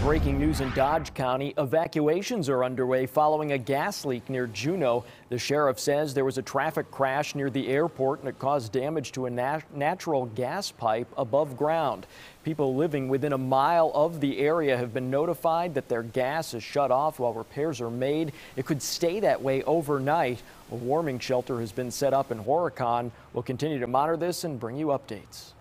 breaking news in Dodge County. Evacuations are underway following a gas leak near Juneau. The sheriff says there was a traffic crash near the airport and it caused damage to a natural gas pipe above ground. People living within a mile of the area have been notified that their gas is shut off while repairs are made. It could stay that way overnight. A warming shelter has been set up in Horicon. We'll continue to monitor this and bring you updates.